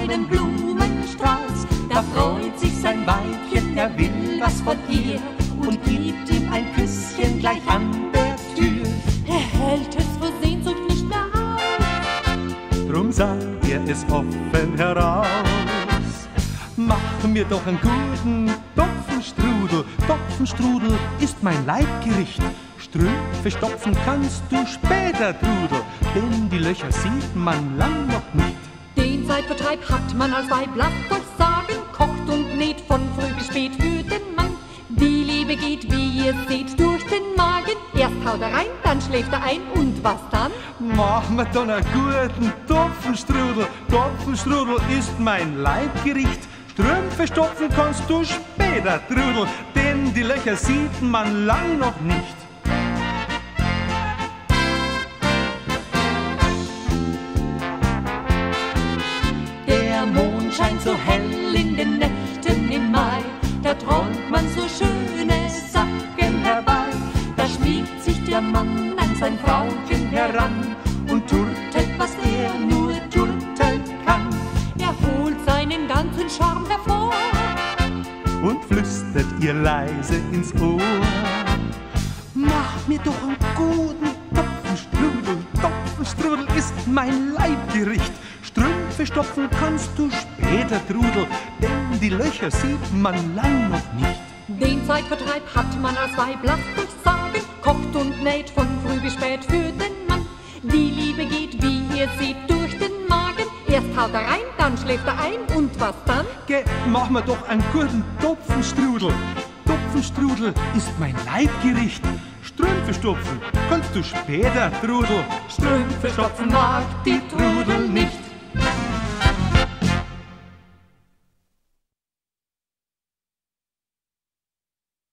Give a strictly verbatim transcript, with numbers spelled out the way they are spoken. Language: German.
einen Blumenstrauß. Da freut sich sein Weibchen, er will was von ihr und gibt ihm ein Küsschen gleich an der Tür. Er hält es vor Sehnsucht nicht mehr aus, drum sagt er es offen heraus. Mach mir doch einen guten Topfenstrudel, Topfenstrudel ist mein Leibgericht. Strümpfe stopfen kannst du später, Trudel, denn die Löcher sieht man lang noch nicht. Den Zeitvertreib hat man als Weib, lasst euch sagen, kocht und näht von früh bis spät für den Mann. Die Liebe geht, wie ihr seht, durch den Magen. Erst haut er rein, dann schläft er ein und was dann? Mach mir doch einen guten Topfenstrudel, Topfenstrudel ist mein Leibgericht. Strümpfe stopfen kannst du später, Trudel, denn die Löcher sieht man lang noch nicht. Der Mond scheint so hell in den Nächten im Mai, da träumt man so schöne Sachen herbei. Da schmiegt sich der Mann an sein Frauchen heran und turtelt, was er nur turteln kann. Er holt seinen ganzen Charme hervor und flüstert ihr leise ins Ohr. Mach mir doch einen guten Topfenstrudel, Topfenstrudel ist mein Leibgericht. Strümpfe stopfen kannst du später, Trudel, denn die Löcher sieht man lang noch nicht. Den Zeitvertreib hat man als Weib, lasst euch sagen, kocht und näht von früh bis spät für den Mann. Die Liebe geht, wie ihr seht, durch den Magen. Erst haut er rein, dann schläft er ein und was dann? Geh, mach mir doch einen guten Topfenstrudel. Topfenstrudel ist mein Leibgericht. Strümpfe stopfen kannst du später, Trudel. Strümpfe stopfen mag die Trudel nicht.